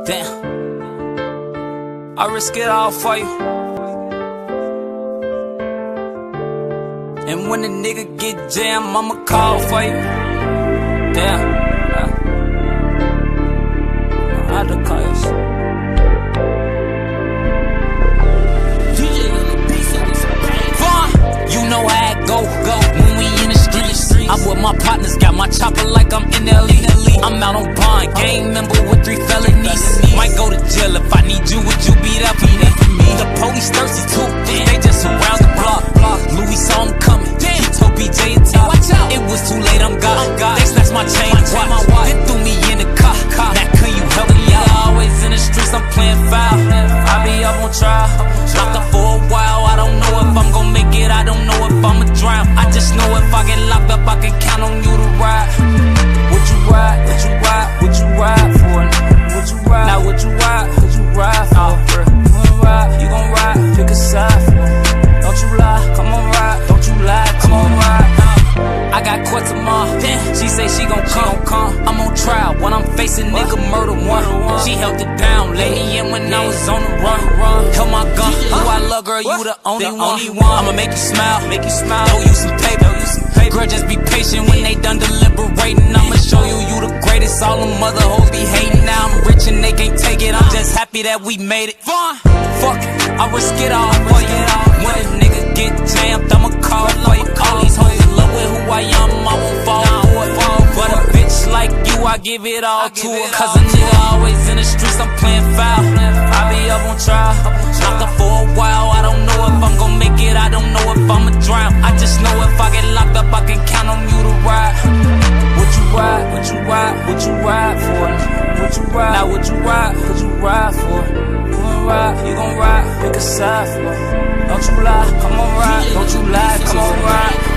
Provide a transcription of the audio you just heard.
Damn, I risk it all for you. And when a nigga get jammed, I'ma call for you. Damn, I had to call you. You know how it go when we in the streets. I'm with my partners, got my chopper like I'm in the elite. I'm out on bond, gang member with 3 felonies. Might go to jail if I need you, would you be there for me? The police thirsty too, they just around the block. Louis saw him coming, he told BJ to top. It was too late, I'm gone. They snatched my chain and watch, then threw me in the car. Now can you help me out? Always in the streets, I'm playing foul. I be up on trial, locked up for a while. I don't know if I'm gon' make it, I don't know if I'ma drown. I just know if I get locked up, I can count on you to ride. Would you ride? Would you ride? Would you ride for it? Would you ride? Now would you ride? Would you ride for it? You gon' ride? You gon' ride? Pick a side for it. Don't you lie? Come on ride. Don't you lie? Come on ride. I got court tomorrow. She say she gon' come. I'm on trial when I'm facing nigga murder one. She held it down, let me in when I was on the run. Held my gun. Who I love, girl, you the only one. I'ma make you smile, throw you some paper. Girl, just be patient when they done deliberating. I'ma show you the greatest. All them mother hoes be hating. Now I'm rich and they can't take it. I'm just happy that we made it. Fuck it, I risk it all for you. When a nigga get jammed, I'ma call for you. All these hoes in love with who I am, I won't fall for it. But a bitch like you, I give it all to her. Cause a nigga always in the streets, I'm playing foul. I be up on trial, locked up for a while. I don't know if I'm gon' make it, I don't know if I'ma drown. I just know if I get locked up, I can count on you to ride. Would you ride? Would you ride? Would you ride for it? Would you ride? Now would you ride? Would you ride for it? You gon' ride? You gon' ride? Pick a side for it. Don't you lie? Come on ride. Don't you lie? Come on ride.